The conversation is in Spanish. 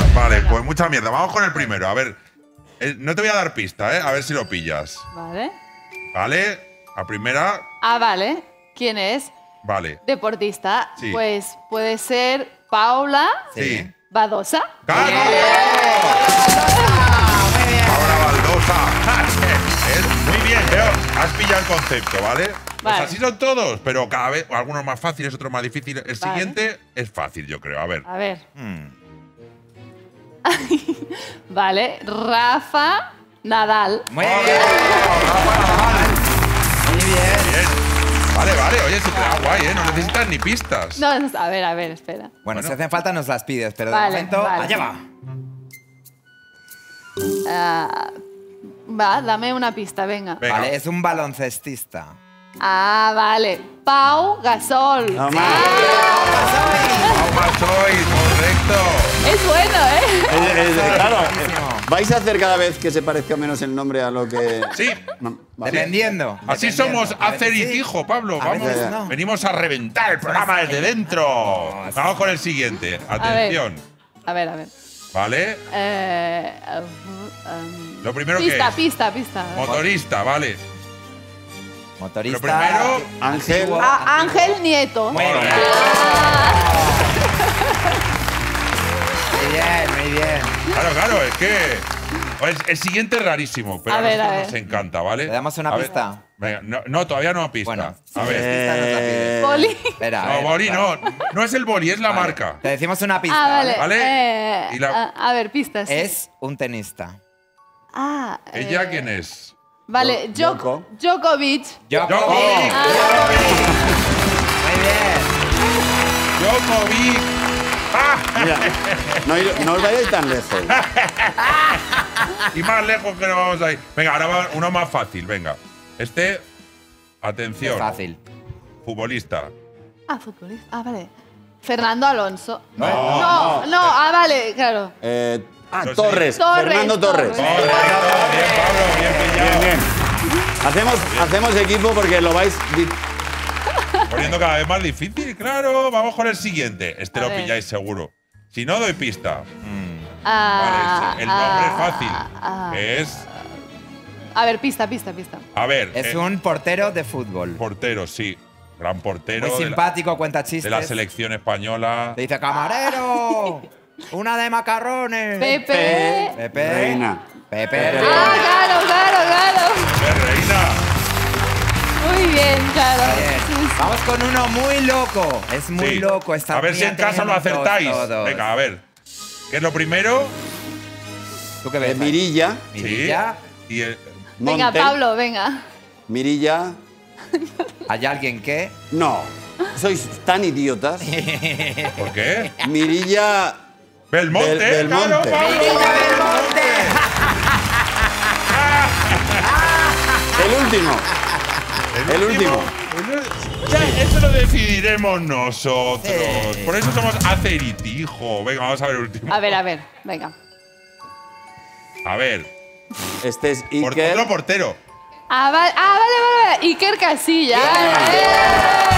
Vale, pues mucha mierda. Vamos con el primero. A ver, no te voy a dar pista, ¿eh? A ver si lo pillas. Vale. Vale, la primera. Ah, vale. ¿Quién es? Vale. Deportista. Sí. Pues puede ser Paula Sí. Badosa. ¡Claro! Paula Baldosa. Muy bien, Leo. Has pillado el concepto, ¿vale? Pues Vale. así son todos, pero cada vez algunos más fáciles, otros más difíciles. El Vale. siguiente es fácil, yo creo. A ver. A ver. Vale. Rafa Nadal. Muy bien. Muy bien. Bien. Vale, vale. Oye, se te da guay, ¿eh? No necesitas ni pistas. No, a ver, espera. Bueno, si hacen falta nos las pides, pero de Vale, momento, vale. allá va. Va, dame una pista, venga. Venga. Vale, es un baloncestista. Ah, vale. Pau Gasol. No, Pau Gasol, correcto. Es bueno, ¿eh? Claro, Buenísimo. ¿vais a hacer cada vez que se parezca menos el nombre a lo que...? Sí. No, vale. Dependiendo. Así dependiendo. somos A veces Acer y sí, Tijo, Pablo. a Vamos. veces no. Venimos a reventar el programa desde dentro. Vamos con el siguiente. Atención. A ver. ¿Vale? Lo primero que es. Pista. Motorista, vale. Motorista. Lo primero, Ángel. antiguo, Ángel Nieto. Muy bien. Muy bien. Claro, es que. Pues, el siguiente es rarísimo, pero A a ver, nosotros a ver. nos encanta, ¿vale? ¿Le damos una A ver. pista? Venga, no, todavía no pista. Bueno, a ver. Pista nos la pides. Boli. Espera, a No, ver, boli, vale. no es el boli, es la Vale. marca. Te decimos una pista. Vale. ¿Vale? Y a ver, pistas. Es un tenista. ¿Ella quién es? Vale, Djoko. Djokovic. Djokovic. Muy bien. Djokovic. Mira, no os vayáis tan lejos. Y más lejos que no vamos a ir. Venga, ahora va uno más fácil, venga. Atención. Es fácil. Futbolista. Futbolista. Vale. Fernando Alonso. No. No, vale, claro. No sé. Torres. Fernando Torres. Correcto. Bien, Pablo, bien pillado. Bien. Hacemos equipo porque lo vais… Poniendo cada vez más difícil, claro. Vamos con el siguiente. Este A lo ver. pilláis seguro. Si no, doy pista. Vale, Ah, el nombre es fácil. ah. Es. A ver, pista. A ver. Es un portero de fútbol. Portero, sí. Gran portero. Muy simpático, cuenta chistes. De la selección española. Te dice, camarero, una de macarrones. Pepe. Pepe. Reina. Pepe. Claro. ¡Qué reina! Muy bien, claro. Bien. Vamos con uno muy loco. Es muy Sí. loco. Está A ver si en casa lo acertáis. Todos. Venga, a ver. ¿Qué es lo primero? ¿Tú qué ves? Mirilla. Mirilla. Sí. Y Venga, Monte. Pablo, venga. Mirilla. ¿Hay alguien que? No. Sois tan idiotas. ¿Por qué? Mirilla. Belmonte. Belmonte. Claro, Pablo. Mirilla Belmonte. El último. El último. Ya, eso lo decidiremos nosotros. Sí. Por eso somos Acer y Tijo. Venga, vamos a ver el último. A ver, venga. A ver. Este es Otro Iker. portero. Vale. Iker Casillas.